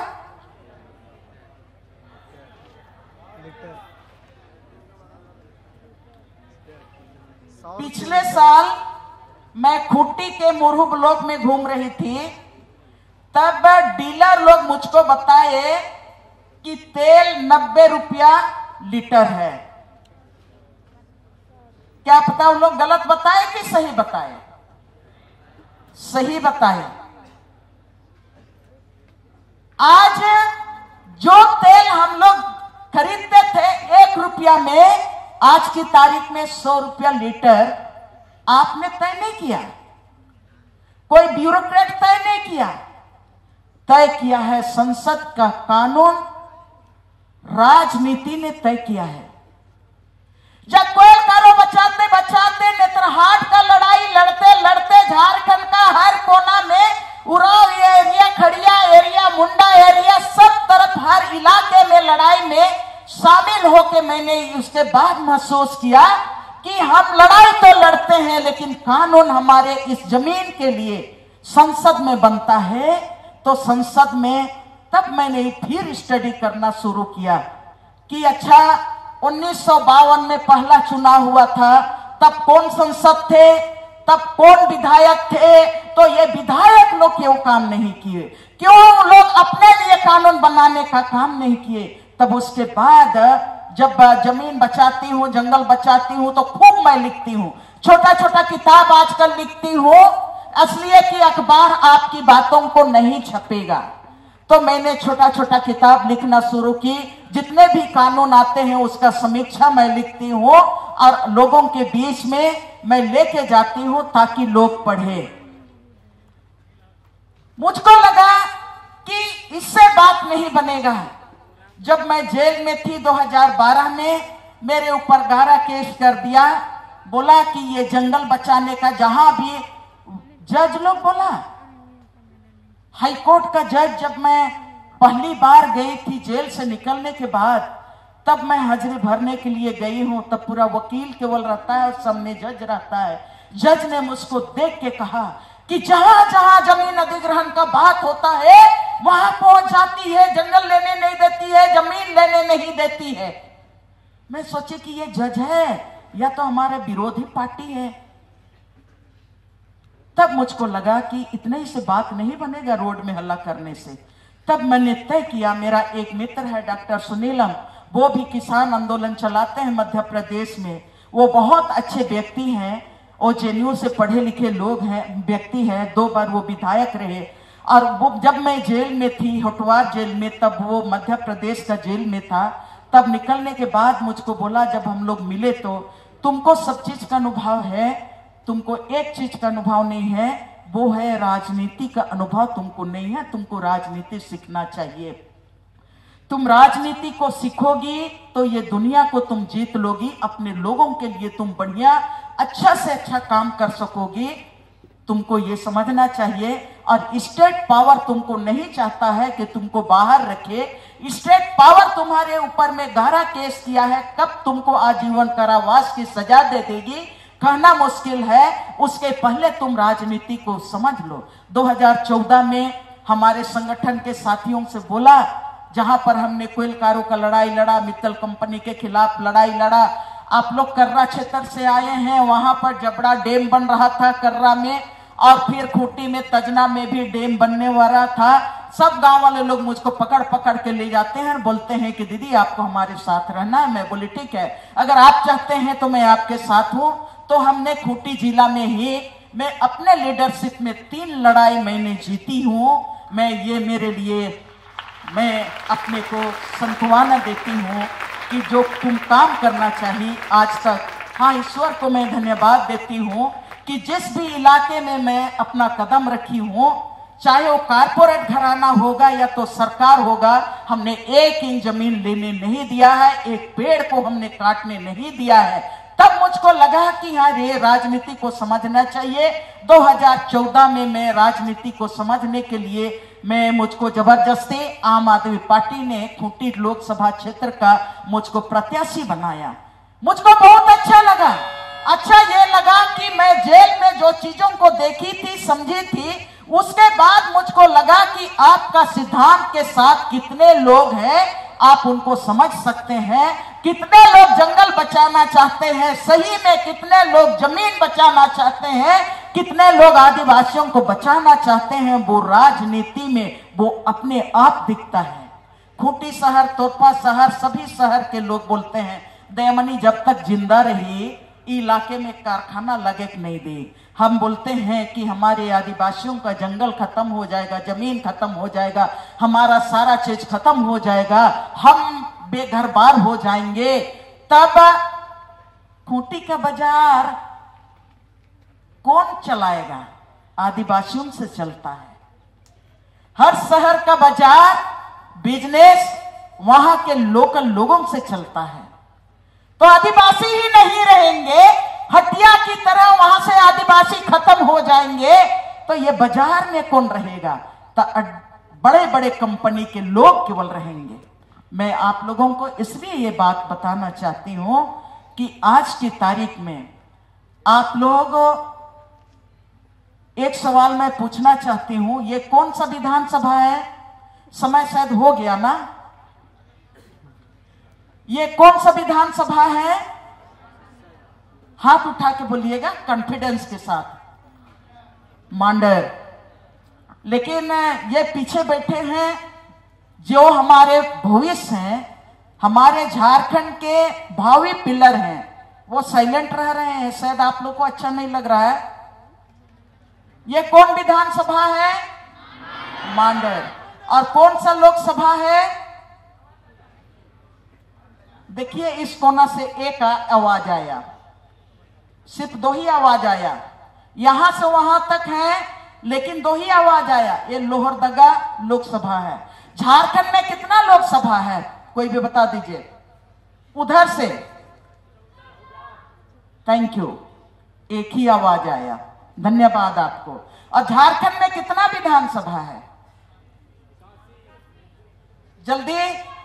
Speaker 1: पिछले साल मैं खूंटी के मुरहू ब्लॉक में घूम रही थी, तब डीलर लोग मुझको बताए कि तेल 90 रुपया लीटर है। क्या पता उन लोग गलत बताए कि सही बताए? सही बताए। आज जो तेल हम लोग खरीदते थे 1 रुपया में, आज की तारीख में 100 रुपया लीटर। आपने तय नहीं किया, कोई ब्यूरोक्रेट तय नहीं किया, तय किया है संसद का कानून, राजनीति ने तय किया है। जब कोयल कारो बचाते बचाते नेत्रहाट का लड़ाई लड़ते लड़ते झारखंड का हर कोना में, Oraon area, Kharia area, Munda area, सब तरफ हर इलाके में लड़ाई में शामिल होकर मैंने उसके बाद महसूस किया कि हम लड़ाई तो लड़ते हैं लेकिन कानून हमारे इस जमीन के लिए संसद में बनता है। तो संसद में तब मैंने फिर स्टडी करना शुरू किया कि अच्छा 1952 में पहला चुनाव हुआ था, तब कौन संसद थे, तब कौन विधायक थे, तो ये विधायक लोग क्यों काम नहीं किए, क्यों लोग अपने लिए कानून बनाने का काम नहीं किए। तब उसके बाद जब जमीन बचाती हूँ, जंगल बचाती हूँ, तो खूब मैं लिखती हूँ, छोटा छोटा किताब आजकल लिखती हूँ, इसलिए कि अखबार आपकी बातों को नहीं छपेगा। तो मैंने छोटा छोटा किताब लिखना शुरू की, जितने भी कानून आते हैं उसका समीक्षा मैं लिखती हूँ और लोगों के बीच में मैं लेके जाती हूँ ताकि लोग पढ़े। मुझको लगा कि इससे बात नहीं बनेगा। जब मैं जेल में थी 2012 में, मेरे ऊपर 11 केस कर दिया, बोला कि ये जंगल बचाने का, जहां भी जज लोग बोला, हाईकोर्ट का जज, जब मैं पहली बार गई थी जेल से निकलने के बाद, तब मैं हाजिरी भरने के लिए गई हूं, तब पूरा वकील केवल रहता है और सामने जज रहता है। जज ने मुझको देख के कहा कि जहां जहां जमीन अधिग्रहण का बात होता है वहां पहुंच जाती है, जंगल लेने नहीं देती है, जमीन लेने नहीं देती है। मैं सोचे कि ये जज है या तो हमारे विरोधी पार्टी है। तब मुझको लगा कि इतने ही से बात नहीं बनेगा रोड में हल्ला करने से। तब मैंने तय किया, मेरा एक मित्र है डॉक्टर सुनीलम, वो भी किसान आंदोलन चलाते हैं मध्य प्रदेश में। वो बहुत अच्छे व्यक्ति हैं, वो जेएनयू से पढ़े लिखे लोग हैं, व्यक्ति हैं, 2 बार वो विधायक रहे। और वो जब मैं जेल में थी, होटवार जेल में, तब वो मध्य प्रदेश का जेल में था। तब निकलने के बाद मुझको बोला, जब हम लोग मिले, तो तुमको सब चीज का अनुभव है, तुमको एक चीज का अनुभव नहीं है, वो है राजनीति का अनुभव तुमको नहीं है। तुमको राजनीति सीखना चाहिए। तुम राजनीति को सीखोगी तो ये दुनिया को तुम जीत लोगी, अपने लोगों के लिए तुम बढ़िया अच्छा से अच्छा काम कर सकोगी। तुमको ये समझना चाहिए। और स्टेट पावर तुमको नहीं चाहता है कि तुमको बाहर रखे। स्टेट पावर तुम्हारे ऊपर में गहरा केस किया है, कब तुमको आजीवन कारावास की सजा दे देगी कहना मुश्किल है। उसके पहले तुम राजनीति को समझ लो। 2014 में हमारे संगठन के साथियों से बोला, जहां पर हमने कोयलकारों का लड़ाई लड़ा, मित्तल कंपनी के खिलाफ लड़ाई लड़ा। आप लोग कर्रा क्षेत्र से आए हैं, वहां पर जबड़ा डैम बन रहा था कर्रा में, और फिर खूंटी में, तजना में भी डैम बनने वाला था। सब गांव वाले लोग मुझको पकड़ पकड़ के ले जाते हैं, बोलते हैं कि दीदी आपको हमारे साथ रहना है। मैं बोली ठीक है, अगर आप चाहते हैं तो मैं आपके साथ हूं। तो हमने खूंटी जिला में ही, मैं अपने लीडरशिप में 3 लड़ाई मैंने जीती हूं। मैं ये मेरे लिए, मैं अपने को सांत्वना देती हूं कि जो तुम काम करना चाहिए आज तक। हाँ, ईश्वर को मैं धन्यवाद देती हूं कि जिस भी इलाके में मैं अपना कदम रखी हूं, चाहे वो कारपोरेट घराना होगा या तो सरकार होगा, हमने 1 इंच जमीन लेने नहीं दिया है, एक पेड़ को हमने काटने नहीं दिया है। तब मुझको लगा कि हाँ, ये राजनीति को समझना चाहिए। 2014 में मैं राजनीति को समझने के लिए मुझको जबरदस्ती आम आदमी पार्टी ने खूंटी लोकसभा क्षेत्र का मुझको प्रत्याशी बनाया। मुझको बहुत अच्छा लगा। अच्छा ये लगा कि मैं जेल में जो चीजों को देखी थी, समझी थी, उसके बाद मुझको लगा कि आपका सिद्धांत के साथ कितने लोग हैं, आप उनको समझ सकते हैं। कितने लोग जंगल बचाना चाहते हैं, सही में कितने लोग जमीन बचाना चाहते हैं, कितने लोग आदिवासियों को बचाना चाहते हैं, वो राजनीति में वो अपने आप दिखता है। खूंटी शहर, तोरपा शहर, सभी शहर के लोग बोलते हैं दयामनी जब तक जिंदा रही इलाके में कारखाना लगे नहीं दे। हम बोलते हैं कि हमारे आदिवासियों का जंगल खत्म हो जाएगा, जमीन खत्म हो जाएगा, हमारा सारा चीज खत्म हो जाएगा, हम बेघर बार हो जाएंगे। तब खूंटी का बाजार कौन चलाएगा? आदिवासियों से चलता है। हर शहर का बाजार, बिजनेस वहां के लोकल लोगों से चलता है। तो आदिवासी ही नहीं रहेंगे, हटिया की तरह वहां से आदिवासी खत्म हो जाएंगे, तो ये बाजार में कौन रहेगा? तो बड़े बड़े कंपनी के लोग केवल रहेंगे। मैं आप लोगों को इसलिए ये बात बताना चाहती हूं कि आज की तारीख में आप लोग, एक सवाल मैं पूछना चाहती हूं, ये कौन सा विधानसभा है? समय शायद हो गया ना? ये कौन सा विधानसभा है? हाथ उठा के बोलिएगा कॉन्फिडेंस के साथ। मांडर। लेकिन ये पीछे बैठे हैं जो हमारे भविष्य हैं, हमारे झारखंड के भावी पिलर हैं, वो साइलेंट रह रहे हैं। शायद आप लोग को अच्छा नहीं लग रहा है। ये कौन विधानसभा है? मांडर। और कौन सा लोकसभा है? देखिए, इस कोना से एक आवाज आया, सिर्फ 2 ही आवाज आया। यहां से वहां तक है, लेकिन 2 ही आवाज आया। ये लोहरदगा लोकसभा है। झारखंड में कितना लोकसभा है? कोई भी बता दीजिए। उधर से थैंक यू, एक ही आवाज आया, धन्यवाद आपको। और झारखंड में कितना विधानसभा है? जल्दी।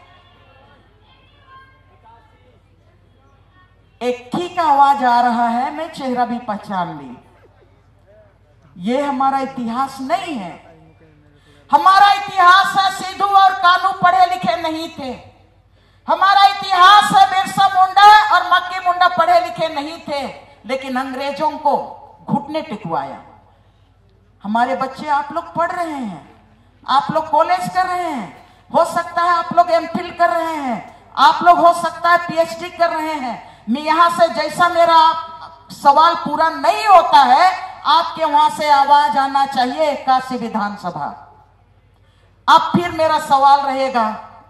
Speaker 1: एक ही का आवाज आ रहा है, मैं चेहरा भी पहचान ली। ये हमारा इतिहास नहीं है। हमारा इतिहास है सिद्धू और कानू पढ़े लिखे नहीं थे। हमारा इतिहास है, बिरसा मुंडा और मक्की मुंडा पढ़े लिखे नहीं थे, लेकिन अंग्रेजों को घुटने टिकवाया। हमारे बच्चे, आप लोग पढ़ रहे हैं, आप लोग कॉलेज कर रहे हैं, हो सकता है आप लोग एमफिल कर रहे हैं, आप लोग हो सकता है पीएचडी कर रहे हैं। मैं यहां से, जैसा मेरा सवाल पूरा नहीं होता है, आपके वहां से आवाज आना चाहिए 81 विधानसभा। अब फिर मेरा सवाल रहेगा,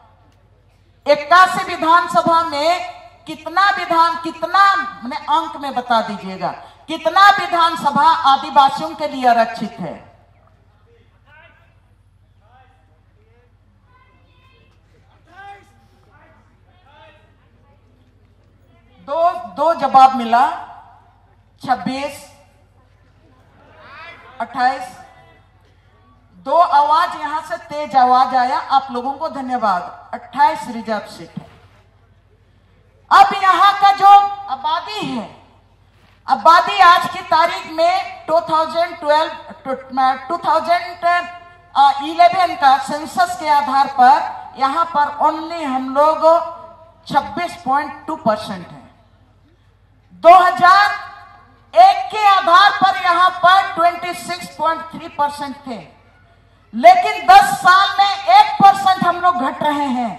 Speaker 1: 81 विधानसभा में कितना अंक में बता दीजिएगा, कितना विधानसभा आदिवासियों के लिए आरक्षित है? दो जवाब मिला, 26, 28। दो आवाज यहां से तेज आवाज आया, आप लोगों को धन्यवाद। 28 रिजर्व सीट है। अब यहां का जो आबादी है, आबादी आज की तारीख में 2011 का सेंसस के आधार पर यहां पर ओनली हम लोग 26.2% है। 2001 के आधार पर यहां पर 26.3% थे, लेकिन 10 साल में 1% हम लोग घट रहे हैं।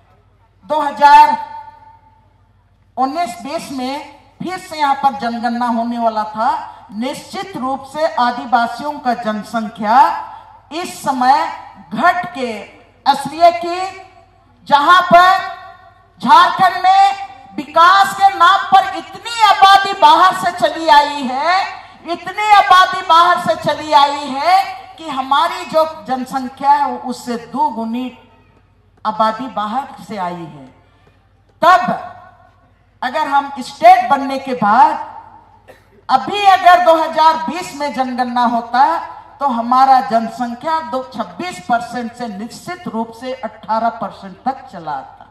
Speaker 1: 2019-20 में फिर से यहां पर जनगणना होने वाला था। निश्चित रूप से आदिवासियों का जनसंख्या इस समय घट के, इसलिए कि जहां पर झारखंड में विकास के नाम पर इतनी आबादी बाहर से चली आई है, इतनी आबादी बाहर से चली आई है कि हमारी जो जनसंख्या है उससे 2 गुनी आबादी बाहर से आई है। तब अगर हम स्टेट बनने के बाद अभी अगर 2020 में जनगणना होता तो हमारा जनसंख्या 26% से निश्चित रूप से 18% तक चला आता।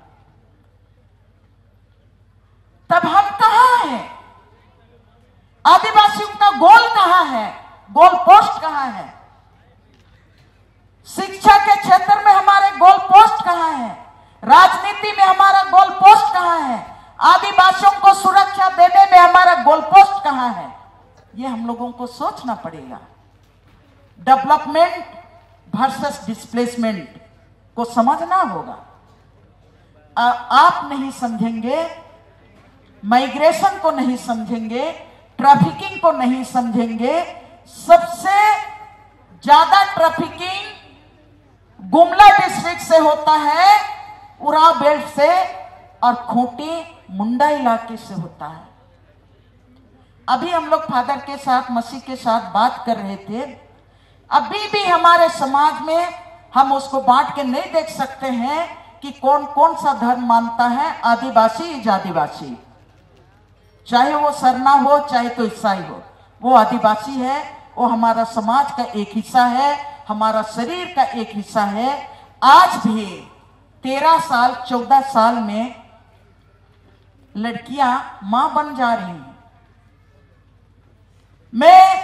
Speaker 1: तब हम कहां हैं? आदिवासियों का गोल कहां है? गोल पोस्ट कहां है? शिक्षा के क्षेत्र में हमारे गोल पोस्ट कहां है? राजनीति में हमारा गोल पोस्ट कहां है? आदिवासियों को सुरक्षा देने में हमारा गोल पोस्ट कहां है? ये हम लोगों को सोचना पड़ेगा। डेवलपमेंट वर्सेस डिस्प्लेसमेंट को समझना होगा। आप नहीं समझेंगे, माइग्रेशन को नहीं समझेंगे, ट्रैफिकिंग को नहीं समझेंगे। सबसे ज्यादा ट्रैफिकिंग गुमला डिस्ट्रिक्ट से होता है, उराव बेल्ट से, और खूंटी मुंडा इलाके से होता है। अभी हम लोग फादर के साथ, मसीह के साथ बात कर रहे थे। अभी भी हमारे समाज में हम उसको बांट के नहीं देख सकते हैं कि कौन कौन सा धर्म मानता है। आदिवासी आदिवासी, चाहे वो सरना हो चाहे तो ईसाई हो, वो आदिवासी है। वो हमारा समाज का एक हिस्सा है, हमारा शरीर का एक हिस्सा है। आज भी 13 साल 14 साल में लड़कियां मां बन जा रही हैं। मैं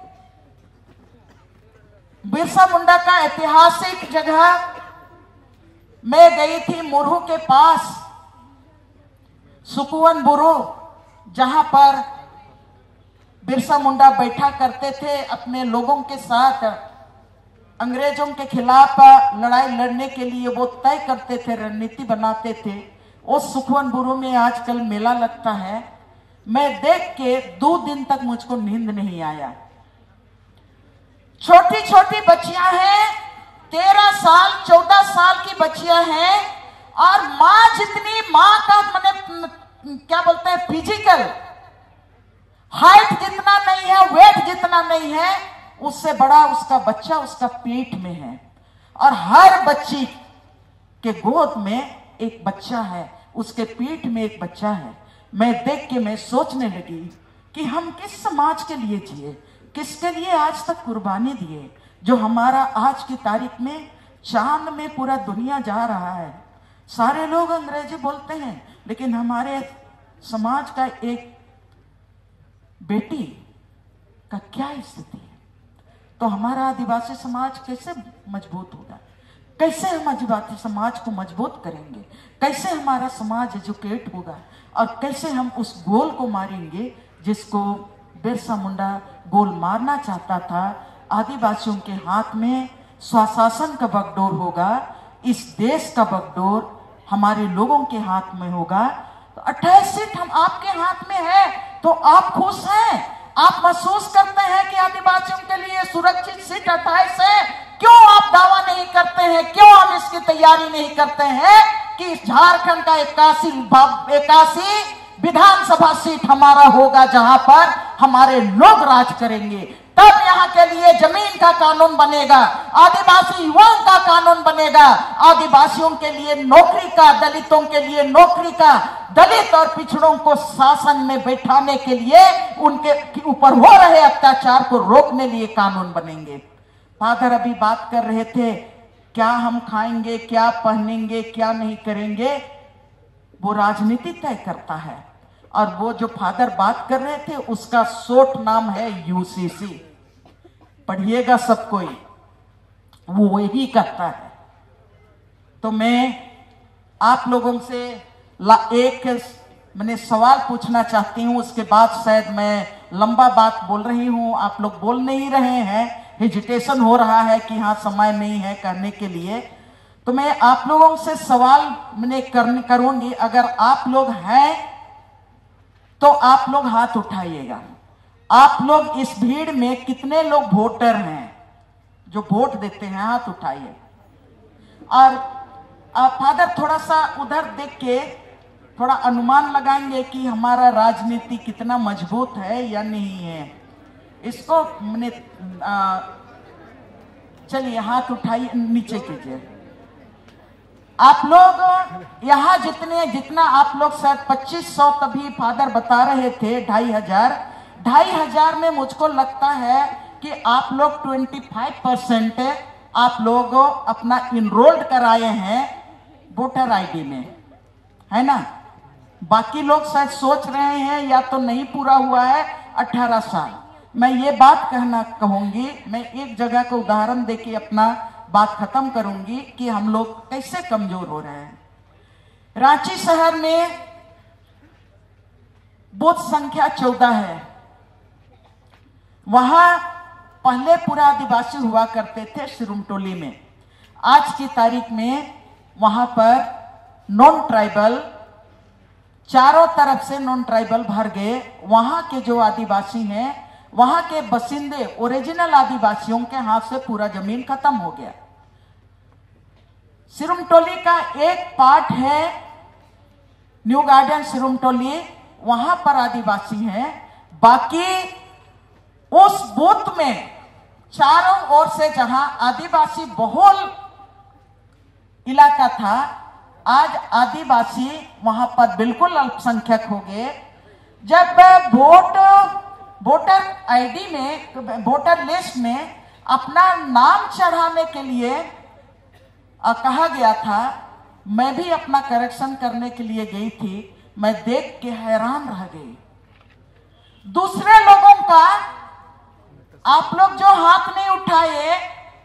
Speaker 1: बिरसा मुंडा का ऐतिहासिक जगह मैं गई थी, मुरहू के पास सुकुवन बुरु, जहां पर बिरसा मुंडा बैठा करते थे अपने लोगों के साथ। अंग्रेजों के खिलाफ लड़ाई लड़ने के लिए वो तय करते थे, रणनीति बनाते थे। उस सुखवन बुरु में आजकल मेला लगता है। मैं देख के 2 दिन तक मुझको नींद नहीं आया। छोटी छोटी बच्चियां हैं, 13 साल 14 साल की बच्चियां हैं, और मां जितनी, मां का मैंने क्या बोलते हैं, फिजिकल हाइट जितना नहीं है, वेट जितना नहीं है, उससे बड़ा उसका बच्चा उसका पेट में है। और हर बच्ची के गोद में एक बच्चा है, उसके पेट में एक बच्चा है। मैं देख के मैं सोचने लगी कि हम किस समाज के लिए जिए, किसके लिए आज तक कुर्बानी दिए, जो हमारा आज की तारीख में चांद में पूरा दुनिया जा रहा है। सारे लोग अंग्रेजी बोलते हैं, लेकिन हमारे समाज का एक बेटी का क्या स्थिति है? तो हमारा आदिवासी समाज कैसे मजबूत होगा? कैसे हम आदिवासी समाज को मजबूत करेंगे, कैसे हमारा समाज एजुकेट होगा और कैसे हम उस गोल को मारेंगे जिसको बिरसा मुंडा गोल मारना चाहता था। आदिवासियों के हाथ में स्वशासन का बागडोर होगा, इस देश का बागडोर हमारे लोगों के हाथ में होगा। तो 28 सीट हम आपके हाथ में है तो आप खुश हैं, आप महसूस करते हैं कि आदिवासियों के लिए सुरक्षित सीट 28 है। क्यों आप दावा नहीं करते हैं, क्यों हम इसकी तैयारी नहीं करते हैं कि झारखंड का 81 विधानसभा सीट हमारा होगा, जहां पर हमारे लोग राज करेंगे। तब यहाँ के लिए जमीन का कानून बनेगा, आदिवासी युवाओं का कानून बनेगा, आदिवासियों के लिए नौकरी का, दलितों के लिए नौकरी का, दलित और पिछड़ों को शासन में बैठाने के लिए उनके ऊपर हो रहे अत्याचार को रोकने लिए कानून बनेंगे। फादर अभी बात कर रहे थे, क्या हम खाएंगे, क्या पहनेंगे, क्या नहीं करेंगे, वो राजनीति तय करता है। और वो जो फादर बात कर रहे थे उसका शॉर्ट नाम है यूसीसी, पढ़िएगा सब कोई, वो वही करता है। तो मैं आप लोगों से एक मैंने सवाल पूछना चाहती हूं, उसके बाद शायद मैं लंबा बात बोल रही हूं, आप लोग बोल नहीं रहे हैं, हेजिटेशन हो रहा है कि हाँ समय नहीं है कहने के लिए। तो मैं आप लोगों से सवाल मैंने करूंगी, अगर आप लोग हैं तो आप लोग हाथ उठाइएगा। आप लोग इस भीड़ में कितने लोग वोटर हैं जो वोट देते हैं, हाथ उठाइए। और फादर थोड़ा सा उधर देख के थोड़ा अनुमान लगाएंगे कि हमारा राजनीति कितना मजबूत है या नहीं है। इसको मैंने चलिए हाथ उठाइए, नीचे कीजिए। आप लोग यहाँ जितना आप लोग शायद 2500 तभी फादर बता रहे थे, 2500 में मुझको लगता है कि आप लोग 25% आप लोग अपना इनरोल्ड कराए हैं वोटर आईडी में, है ना। बाकी लोग शायद सोच रहे हैं या तो नहीं पूरा हुआ है 18 साल। मैं ये बात कहूंगी, मैं एक जगह का उदाहरण देके अपना बात खत्म करूंगी कि हम लोग कैसे कमजोर हो रहे हैं। रांची शहर में बूथ संख्या 14 है। वहां पहले पूरा आदिवासी हुआ करते थे सिरुमटोली में। आज की तारीख में वहां पर नॉन ट्राइबल, चारों तरफ से नॉन ट्राइबल भर गए। वहां के जो आदिवासी हैं, वहां के बसिंदे, ओरिजिनल आदिवासियों के हाथ से पूरा जमीन खत्म हो गया। सिरुमटोली का एक पार्ट है न्यू गार्डन सिरुमटोली, वहां पर आदिवासी हैं। बाकी उस बूथ में चारों ओर से जहां आदिवासी बहुल इलाका था, आज आदिवासी वहां पर बिल्कुल अल्पसंख्यक हो गए। जब वोटर आईडी में, वोटर लिस्ट में अपना नाम चढ़ाने के लिए कहा गया था, मैं भी अपना करेक्शन करने के लिए गई थी। मैं देख के हैरान रह गई। दूसरे लोगों का, आप लोग जो हाथ नहीं उठाए,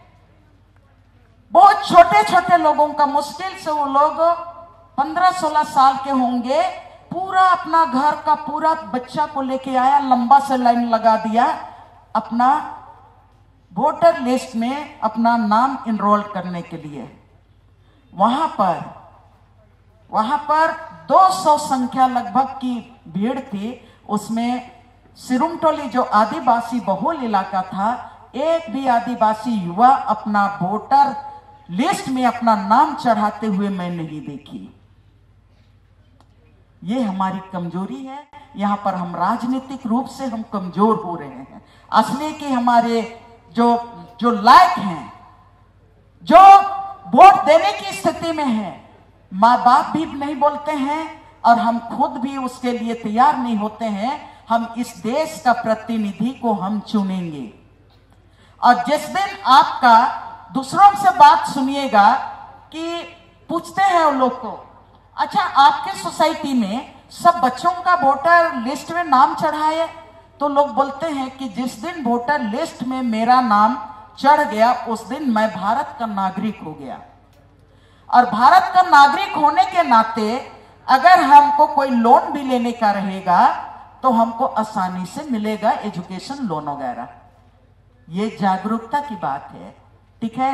Speaker 1: बहुत छोटे छोटे लोगों का, मुश्किल से वो लोग 15-16 साल के होंगे, पूरा अपना घर का पूरा बच्चा को लेके आया, लंबा से लाइन लगा दिया, अपना वोटर लिस्ट में अपना नाम इनरोल करने के लिए। वहां पर 200 संख्या लगभग की भीड़ थी। उसमें सिरुमटोली जो आदिवासी बहुल इलाका था, एक भी आदिवासी युवा अपना वोटर लिस्ट में अपना नाम चढ़ाते हुए मैं नहीं देखी। ये हमारी कमजोरी है। यहां पर हम राजनीतिक रूप से हम कमजोर हो रहे हैं। असली कि हमारे जो लायक हैं, जो वोट देने की स्थिति में है, माँ बाप भी नहीं बोलते हैं और हम खुद भी उसके लिए तैयार नहीं होते हैं। हम इस देश का प्रतिनिधि को हम चुनेंगे। और जिस दिन आपका दूसरों से बात सुनिएगा कि पूछते हैं उन लोग को, अच्छा आपके सोसाइटी में सब बच्चों का वोटर लिस्ट में नाम चढ़ाए, तो लोग बोलते हैं कि जिस दिन वोटर लिस्ट में मेरा नाम चढ़ गया उस दिन मैं भारत का नागरिक हो गया। और भारत का नागरिक होने के नाते अगर हमको कोई लोन भी लेने का रहेगा तो हमको आसानी से मिलेगा, एजुकेशन लोन वगैरह। ये जागरूकता की बात है, ठीक है,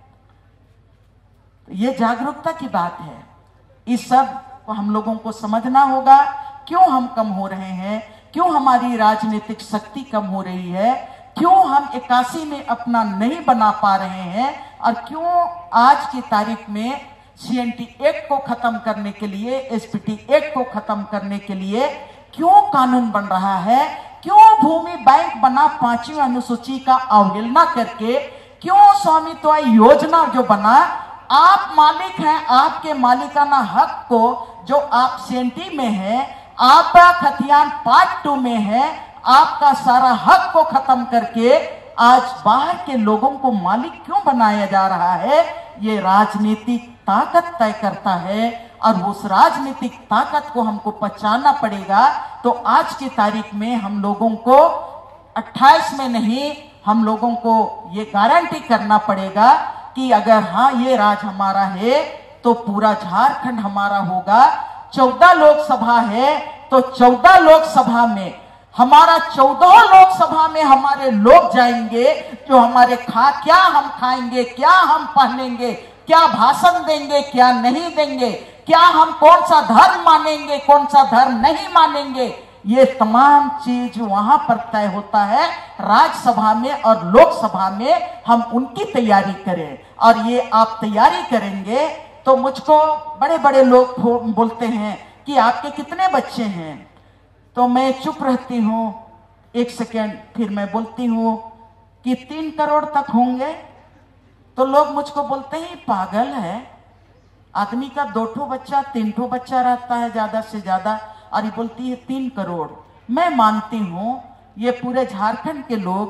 Speaker 1: ये जागरूकता की बात है। इस सब को हम लोगों को समझना होगा, क्यों हम कम हो रहे हैं, क्यों हमारी राजनीतिक शक्ति कम हो रही है, क्यों हम 81 में अपना नहीं बना पा रहे हैं, और क्यों आज की तारीख में CNT एक्ट को खत्म करने के लिए, SPT एक्ट को खत्म करने के लिए क्यों कानून बन रहा है, क्यों भूमि बैंक बना 5वीं अनुसूची का अवहेलना करके, क्यों स्वामित्व योजना जो बना, आप मालिक हैं, आपके मालिकाना हक को जो आप CNT में है, आपका खतियान पार्ट 2 में है, आपका सारा हक को खत्म करके आज बाहर के लोगों को मालिक क्यों बनाया जा रहा है, ये राजनीतिक ताकत तय करता है। और उस राजनीतिक ताकत को हमको पहचानना पड़ेगा। तो आज की तारीख में हम लोगों को 28 में नहीं, हम लोगों को ये गारंटी करना पड़ेगा कि अगर हाँ ये राज हमारा है तो पूरा झारखंड हमारा होगा। 14 लोकसभा है तो 14 लोकसभा में हमारा 14 लोकसभा में हमारे लोग जाएंगे, जो हमारे क्या हम खाएंगे, क्या हम पहनेंगे, क्या भाषण देंगे, क्या नहीं देंगे, क्या हम कौन सा धर्म मानेंगे, कौन सा धर्म नहीं मानेंगे, ये तमाम चीज वहां पर तय होता है राज्यसभा में और लोकसभा में। हम उनकी तैयारी करें, और ये आप तैयारी करेंगे तो मुझको बड़े बड़े लोग बोलते हैं कि आपके कितने बच्चे हैं, तो मैं चुप रहती हूँ 1 सेकेंड, फिर मैं बोलती हूँ कि 3 करोड़ तक होंगे। तो लोग मुझको बोलते हैं पागल है, आदमी का 2 बच्चा 3 बच्चा रहता है ज्यादा से ज्यादा, और ये बोलती है 3 करोड़। मैं मानती हूँ ये पूरे झारखंड के लोग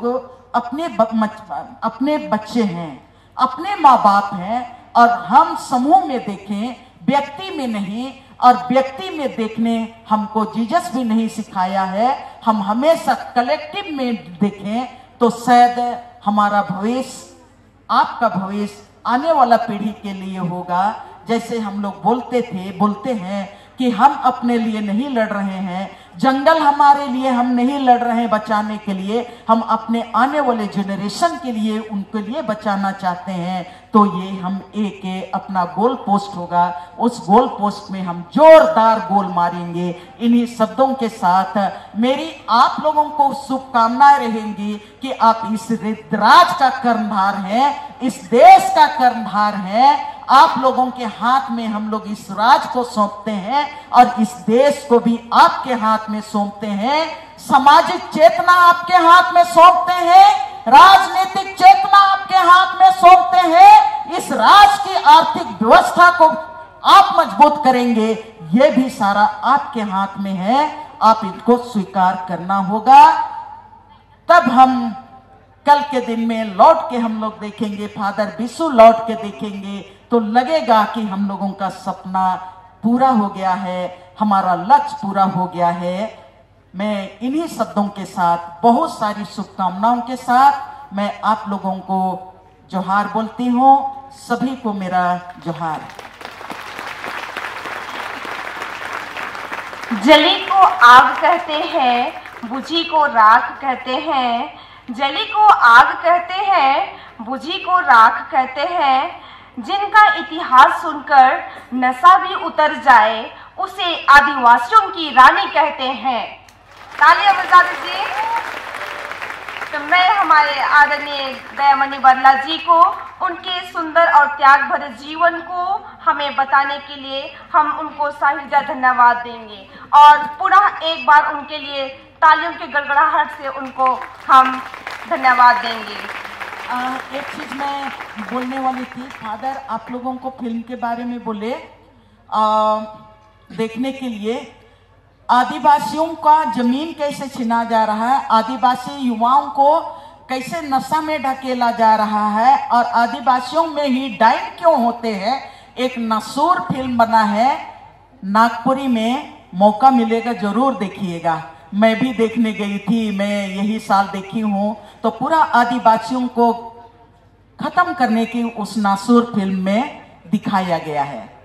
Speaker 1: अपने बच्चे हैं, अपने माँ बाप हैं, और हम समूह में देखें, व्यक्ति में नहीं, और व्यक्ति में देखने हमको जीसस भी नहीं सिखाया है। हम हमेशा कलेक्टिव में देखें तो शायद हमारा भविष्य, आपका भविष्य आने वाला पीढ़ी के लिए होगा। जैसे हम लोग बोलते हैं कि हम अपने लिए नहीं लड़ रहे हैं, जंगल हमारे लिए हम नहीं लड़ रहे हैं बचाने के लिए, हम अपने आने वाले जनरेशन के लिए, उनके लिए बचाना चाहते हैं। तो ये हम एक अपना गोल पोस्ट होगा, उस गोल पोस्ट में हम जोरदार गोल मारेंगे। इन्हीं शब्दों के साथ मेरी आप लोगों को शुभकामनाएं रहेंगी कि आप इस राज का कर्णधार हैं, इस देश का कर्णधार हैं। आप लोगों के हाथ में हम लोग इस राज को सौंपते हैं, और इस देश को भी आपके हाथ में सौंपते हैं। सामाजिक चेतना आपके हाथ में सौंपते हैं, राजनीतिक चेतना आपके हाथ में सौंपते हैं। इस राज की आर्थिक व्यवस्था को आप मजबूत करेंगे, ये भी सारा आपके हाथ में है। आप इनको स्वीकार करना होगा, तब हम कल के दिन में लौट के हम लोग देखेंगे, फादर बिशु लौट के देखेंगे तो लगेगा कि हम लोगों का सपना पूरा हो गया है, हमारा लक्ष्य पूरा हो गया है। मैं इन्हीं शब्दों के साथ, बहुत सारी शुभकामनाओं के साथ मैं आप लोगों को जोहार बोलती हूँ। सभी को मेरा जोहार।
Speaker 2: जली को आग कहते हैं, बुझी को राख कहते हैं। जली को आग कहते हैं, बुझी को राख कहते हैं। जिनका इतिहास सुनकर नशा भी उतर जाए, उसे आदिवासियों की रानी कहते हैं। तालियां बजा दीजिए। तो मैं हमारे आदरणीय दयामणि बरला जी को उनके सुंदर और त्याग भरे जीवन को हमें बताने के लिए हम उनको साहिजा धन्यवाद देंगे, और पुनः एक बार उनके लिए तालियों की गड़गड़ाहट से उनको हम धन्यवाद देंगे।
Speaker 1: एक चीज मैं बोलने वाली थी, फादर आप लोगों को फिल्म के बारे में बोले देखने के लिए। आदिवासियों का जमीन कैसे छीना जा रहा है, आदिवासी युवाओं को कैसे नशा में ढकेला जा रहा है, और आदिवासियों में ही डाइन क्यों होते हैं। एक नसूर फिल्म बना है नागपुरी में, मौका मिलेगा जरूर देखिएगा। मैं भी देखने गई थी, मैं यही साल देखी हूं। तो पूरा आदिवासियों को खत्म करने की उस नासूर फिल्म में दिखाया गया है।